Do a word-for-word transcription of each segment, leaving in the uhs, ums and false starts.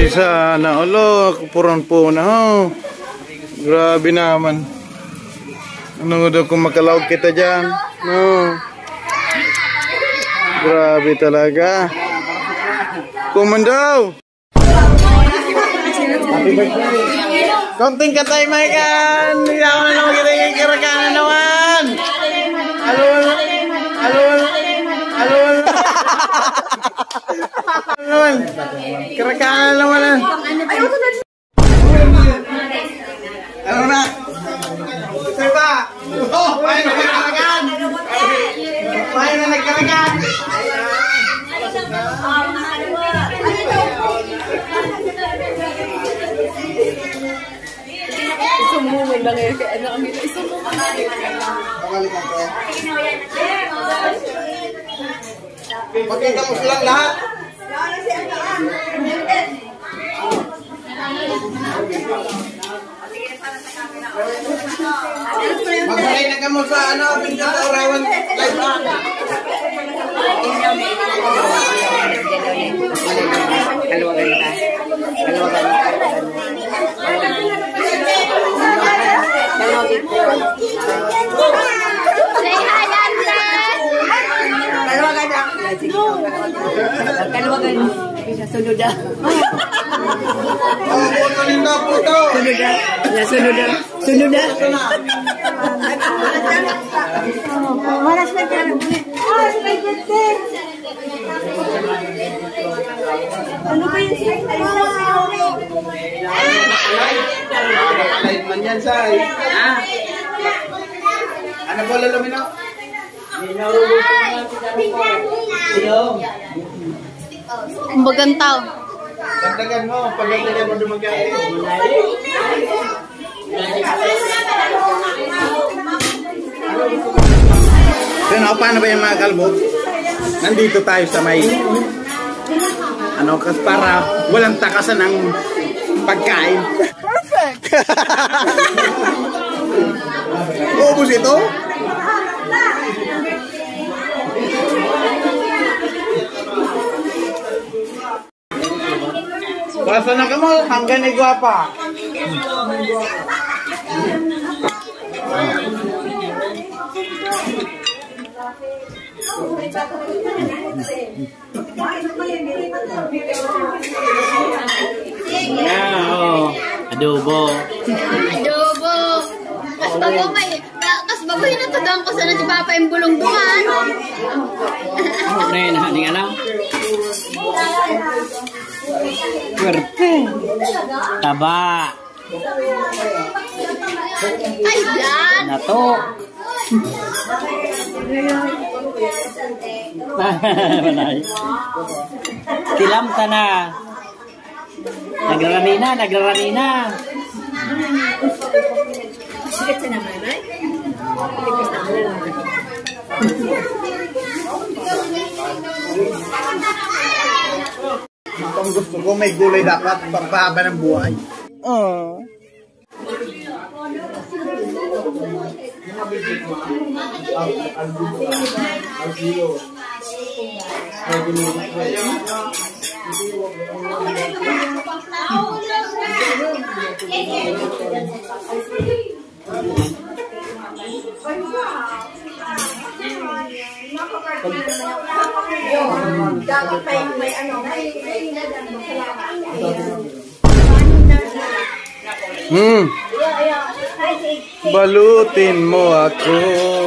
Ay, sana. Alo, kupuran po na. Oh. Grabe naman. Ano daw kung makalawag kita dyan? No. Grabe talaga. Kumandaw! Konting katay, Maikan! Hindi ako na naman kita yung karakanan naman! Alol! Alol! Alol! Alol! Karakanan naman! Ano na? Ito ba? Oh! Paano na nagkarakan? Paano na nagkarakan? Isumuman lang eh. Kaya ano kami na isumuman lang eh. Pakita mo silang lahat. Magsalay na ka mo sa ano, Pinto Orawan Live Rock. Kaluwagan kita. Kaluwagan. Say hi, Andres! Kaluwagan na. Kaluwagan. Sunod na. Oh, puto ninda, puto. Sunod na. Sunod na. Sunod na. Maras na dyan. Maras na dyan. Ano ba yung sa'yo? Live man yan, Say. Ah. Ano po lalumino? Ang bagantaw. Dagdagan mo, pagdagdagan mo dumagay. So, paano ba yung mga kalbo? Nandito tayo sa may ano, kasi para walang takasan ng pagkain. Perfect! Ubus ito? Basta na ka mo, hanggang ni Guapa. Yeah, adobo. Adobo. Kas bago may, kas bago hinatadaan ko sana si Papa yung bulong-dungan. Ano yun, haning alam? Swerte. Taba. Ay, yan. Natok. Malay. Tilam ka na. Nagrarami na, nagrarami na. Sikat sa naman, ay? Kung gusto ko, may gulay dapat pagpahaba ng buhay. Oh. Dapat may ano, may Hmm. Balutin mo ako.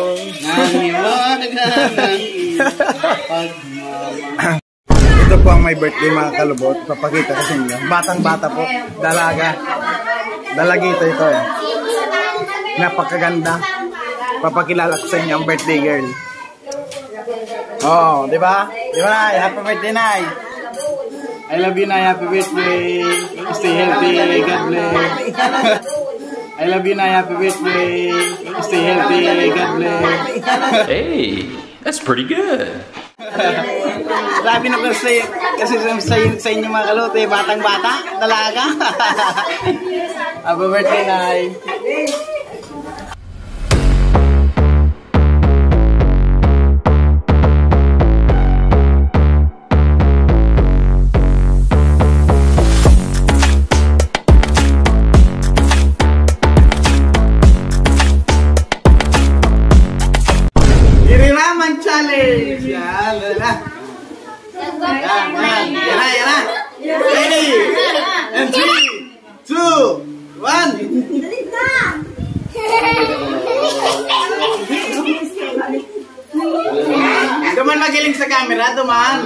Ito po ang may birthday, mga kalubot. Papakita ko sa inyo. Batang bata po. Dalaga. Dalagita ito eh. Napakaganda. Papakilala ko sa inyo ang birthday girl. Oh, di ba? Di ba, Nay? Happy birthday, Nay. I love you, Nay. Happy birthday. Stay healthy. God bless. I love you, Nay. Happy birthday. Stay healthy. God bless. Hey, that's pretty good. Sabi na ko sa, kasi sa, sa, sa inyo mga kalote, batang bata, dalaga. Happy birthday, Nay. challenge. Yan, yan na. Yan, yan. Yan na, yan na. Ready? And three, two, one. Duman magiling sa camera, duman.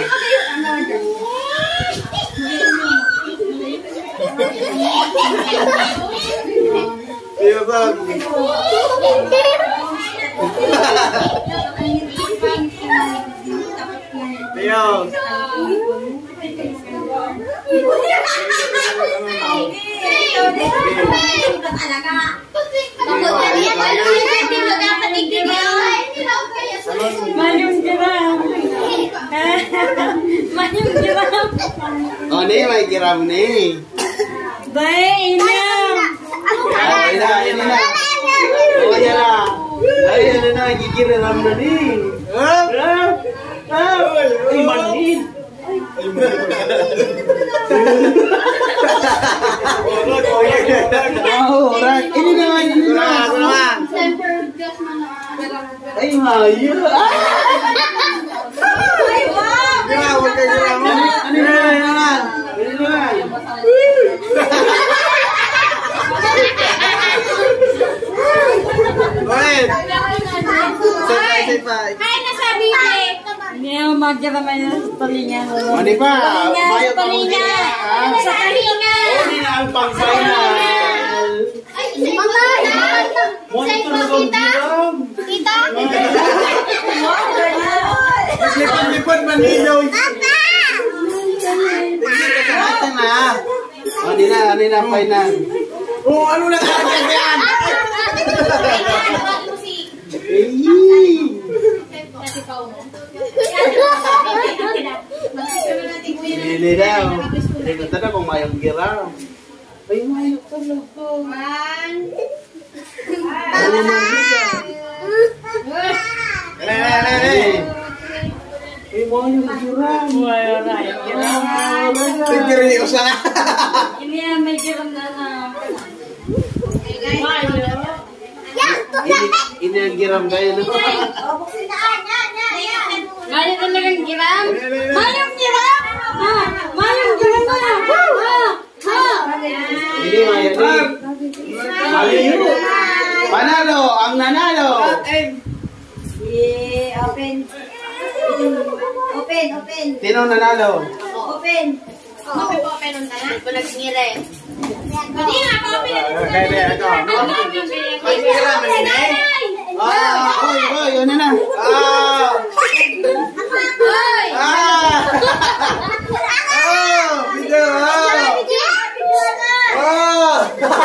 Tiyos. Mayong giram. Mayong giram. Oh, ni may giram ni. Bay, ina. Ay na, ay na. Oh, yan na. Ay, ano na, gigiram na ni. Ah, ah, ay manin. Ay manin. Oh, orak. Ini naman, ini naman, ako naman. Ay, mayo. Ay, wow. Giram, wag ka giram. Ano na, ano na. Ano na. Wait. Say five. Ay, nasabi ko eh. Hindi ako magkaraman na sa talingan. Mani pa. Mayo pa mo Palinga. Sa palinga. Hindi na ang pang-final. Ay, mama. Say po, kita. Kita. Maglipad-lipad man ninyo. Papa. Ito na. O, di na, di na, final. Oh, ano na karagdag yan? Hindi daw. Hindi ko tada kung mayong giram. Ay, mayong talaga. One. Ano man dito? Ay, mayong giram. Mayroon na yung giram. Tigiri ko sana. Ini yang may giram na na. Mayroon. Ini, ini ang giram kayo, no? Mayroon talagang giram. Mayroong giram. Ha? Mayroong giram na. Ha? Ha? Ini maya ni. Maliyo. Panalo, ang nanalo. Yeah, open. Open, open. Sino nanalo? Open. Open po, open on tanan. Ko nagsingire. Hindi na ako open. Okay, de, ito. May giram ni Nay. Ah, oy, oy, yun na na. Ah. Hoy! Ah. Oh, video. Oh.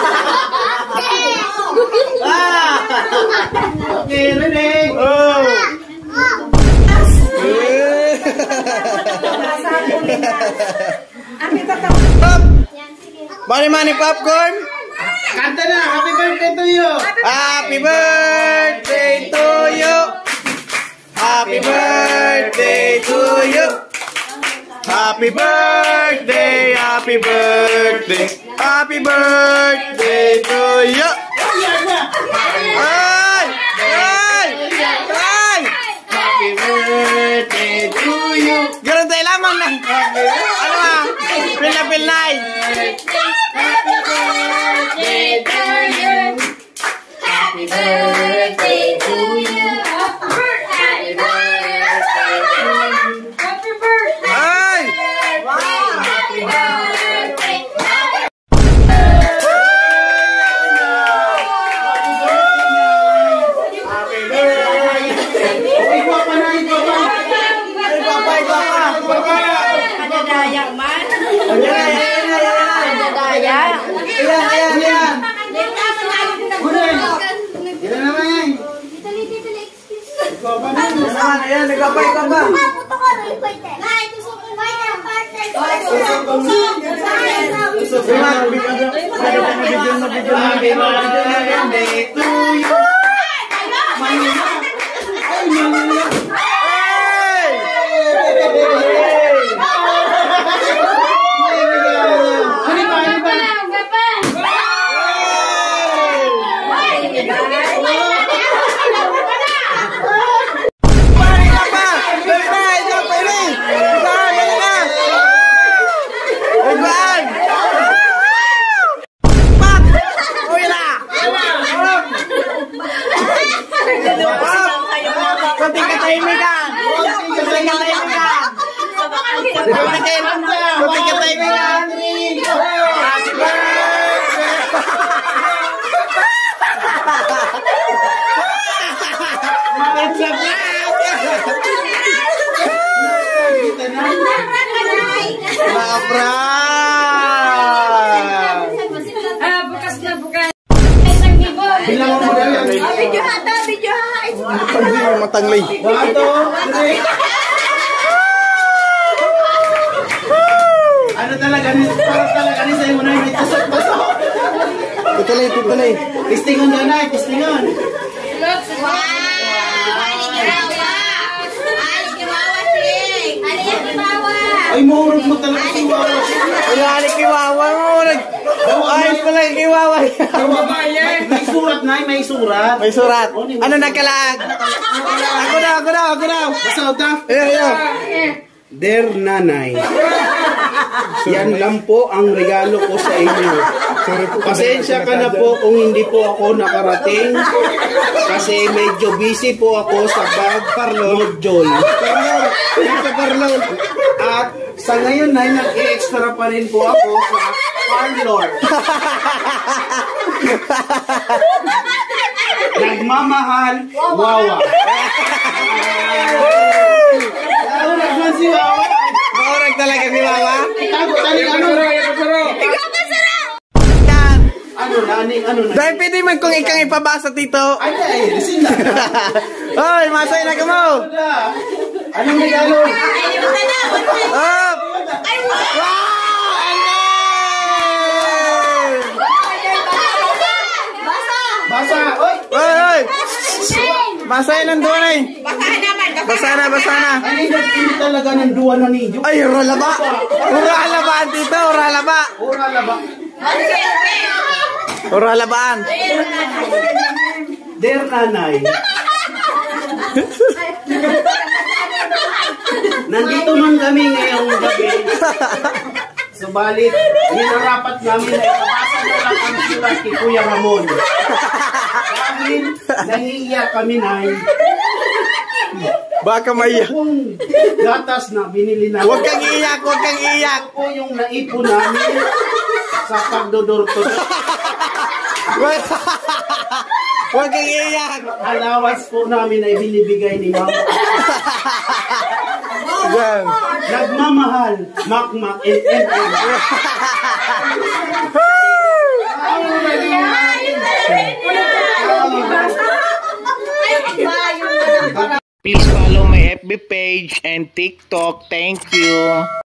Ah. Okay, ready. Oh. Mani mani popcorn. Kanta na, happy birthday to you. Happy birthday to you. Happy birthday to you. Happy birthday, happy birthday. Happy birthday to you. Ay! Ay! Ay! Happy birthday to you. Ganun tayo lamang na. Ano ba? Pil na pil na. Happy birthday to you. Happy birthday to you. Happy birthday to you. Happy birthday. Ay! Happy birthday. Happy birthday. Oh, ikaw pa na, ikaw pa. Ikaw pa, ikaw pa. Ikaw pa. Madadaya man. Ayan, ayan, ayan, ayan. Madadaya. Ayan, ayan, ayan. Ayan naman yan. Ikaw pa na. Ayan naman, ayan. Ikaw pa, ikaw pa. Happy birthday to you. Party katahimikan! Muntik katahimikan! Muntik katahimikan! Happy birthday! It's a Ah, bukas na bukas. Isang libo. Bilang mo na yan. Video ha, ta, video ha. Hindi mo matanglay. Bato! Ano talaga? Parang talaga ni sa'yo mo na yung may tusok-tusok. Tutuloy, tutuloy. Testingon na na, testingon. Wow! Ali Kiwawa! Ali Kiwawa, Sing! Ali Kiwawa! Ay, mahurog mo talaga si Wawa. Wala ni Kiwawa mo. Ayos pala yung Kiwawa. May surat na, may surat. May surat. Ano nagkalaag? Ako na, ako na, ako na. Basta ka. Ayan, ayan. Dear Nanay, yan lang po ang regalo ko sa inyo. Pasensya ka na po kung hindi po ako nakarating kasi medyo busy po ako sa pag-parlor Joy. At sa ngayon ay nag-extra pa rin po ako sa parlor. Nagmamahal, Wawa. Ano nagman si Wawa? Maurag talaga si Wawa. Tago, tali, ano? Ikaw ka sarap! Yan. Ano, nani, ano na? Dahil pwede man kung ikang ipabasa, Tito. Ay, ay, lisin na. Oy, masay na ka mo. Anong regalo? Ay, di ba ka na? Oh! Ay, wow! Wow! Basa! Basa, oy! Oy, oy! Masay ng duwan eh. Basa naman! Basa na, basa na. Ano yung talaga ng duwa na ninyo? Ay, uralaba. Uralabaan, Tito, uralaba. Ura laba. Uralabaan. Dear Nanay, nandito man kami ngayong gabi. Subalit, hinarapat namin na ipapasa na lang ang sulat kay Kuya Ramon. Dahil nangiiyak kami na Baka maiyak. kung gatas na binili namin. Huwag kang iiyak, huwag kang iiyak. po yung naipon namin sa pagdodorto. Huwag kang iiyak. Allowance po namin ay binibigay ni Mama. Yan. Nagmamahal, Makmak and M M. Please follow my F B page and TikTok. Thank you.